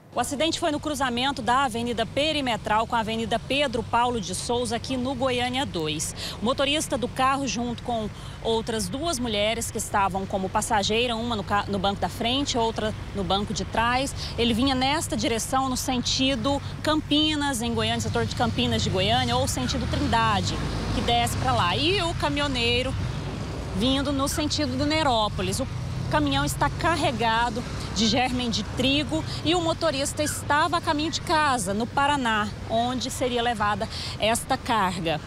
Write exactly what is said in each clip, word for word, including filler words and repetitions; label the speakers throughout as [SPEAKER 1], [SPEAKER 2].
[SPEAKER 1] O acidente foi no cruzamento da Avenida Perimetral com a Avenida Pedro Paulo de Souza, aqui no Goiânia dois. O motorista do carro, junto com outras duas mulheres que estavam como passageira, uma no, no banco da frente, outra no banco de trás. Ele vinha nesta direção, no sentido Campinas, em Goiânia, setor de Campinas de Goiânia, ou sentido Trindade, que desce para lá. E o caminhoneiro vindo no sentido do Nerópolis. O caminhão está carregado de germen de trigo e o motorista estava a caminho de casa, no Paraná, onde seria levada esta carga.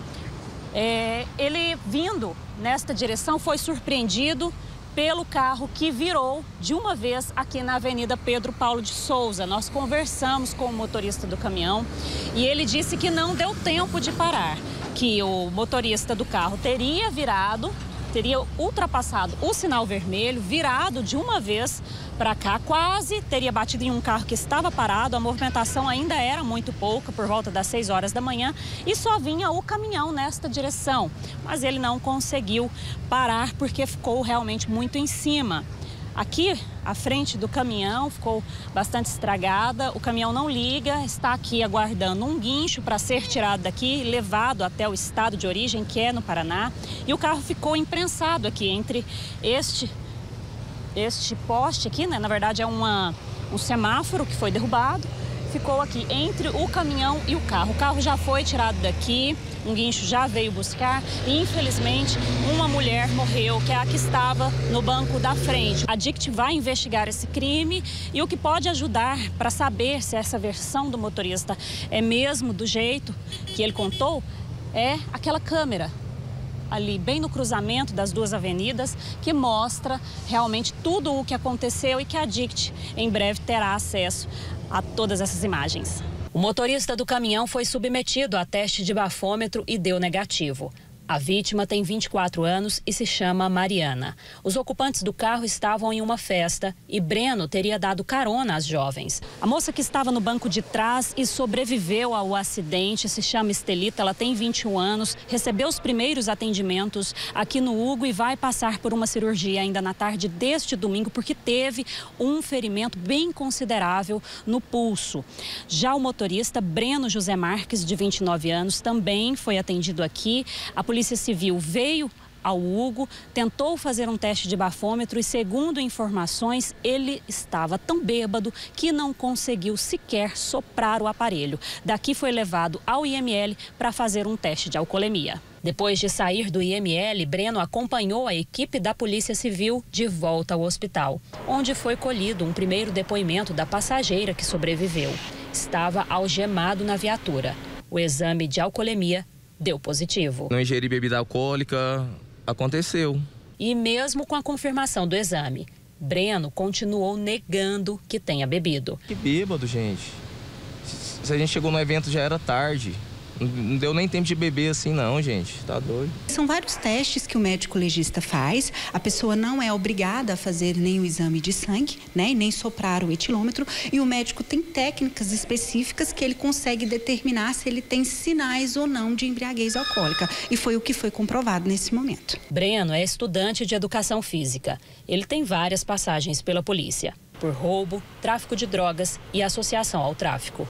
[SPEAKER 1] É, ele, vindo nesta direção, foi surpreendido pelo carro que virou de uma vez aqui na Avenida Pedro Paulo de Souza. Nós conversamos com o motorista do caminhão e ele disse que não deu tempo de parar, que o motorista do carro teria virado, teria ultrapassado o sinal vermelho, virado de uma vez para cá, quase teria batido em um carro que estava parado. A movimentação ainda era muito pouca, por volta das seis horas da manhã, e só vinha o caminhão nesta direção. Mas ele não conseguiu parar porque ficou realmente muito em cima. Aqui, a frente do caminhão ficou bastante estragada, o caminhão não liga, está aqui aguardando um guincho para ser tirado daqui, levado até o estado de origem, que é no Paraná. E o carro ficou imprensado aqui entre este, este poste aqui, né? Na verdade é uma, um semáforo que foi derrubado. Ficou aqui entre o caminhão e o carro. O carro já foi tirado daqui, um guincho já veio buscar e, infelizmente, uma mulher morreu, que é a que estava no banco da frente. A D I C T vai investigar esse crime e o que pode ajudar para saber se essa versão do motorista é mesmo do jeito que ele contou é aquela câmera ali bem no cruzamento das duas avenidas, que mostra realmente tudo o que aconteceu e que a D I C T em breve terá acesso a todas essas imagens. O motorista do caminhão foi submetido a teste de bafômetro e deu negativo. A vítima tem vinte e quatro anos e se chama Mariana. Os ocupantes do carro estavam em uma festa e Breno teria dado carona às jovens. A moça que estava no banco de trás e sobreviveu ao acidente se chama Estelita, ela tem vinte e um anos, recebeu os primeiros atendimentos aqui no Hugo e vai passar por uma cirurgia ainda na tarde deste domingo porque teve um ferimento bem considerável no pulso. Já o motorista Breno José Marques, de vinte e nove anos, também foi atendido aqui. A A Polícia Civil veio ao Hugo, tentou fazer um teste de bafômetro e, segundo informações, ele estava tão bêbado que não conseguiu sequer soprar o aparelho. Daqui foi levado ao I M L para fazer um teste de alcoolemia. Depois de sair do I M L, Breno acompanhou a equipe da Polícia Civil de volta ao hospital, onde foi colhido um primeiro depoimento da passageira que sobreviveu. Estava algemado na viatura. O exame de alcoolemia deu positivo.
[SPEAKER 2] Não ingeri bebida alcoólica, aconteceu.
[SPEAKER 1] E mesmo com a confirmação do exame, Breno continuou negando que tenha bebido.
[SPEAKER 2] Que bêbado, gente. Se a gente chegou no evento já era tarde. Não deu nem tempo de beber assim não, gente. Tá doido.
[SPEAKER 3] São vários testes que o médico legista faz. A pessoa não é obrigada a fazer nem o exame de sangue, né? E nem soprar o etilômetro. E o médico tem técnicas específicas que ele consegue determinar se ele tem sinais ou não de embriaguez alcoólica. E foi o que foi comprovado nesse momento.
[SPEAKER 1] Breno é estudante de educação física. Ele tem várias passagens pela polícia por roubo, tráfico de drogas e associação ao tráfico.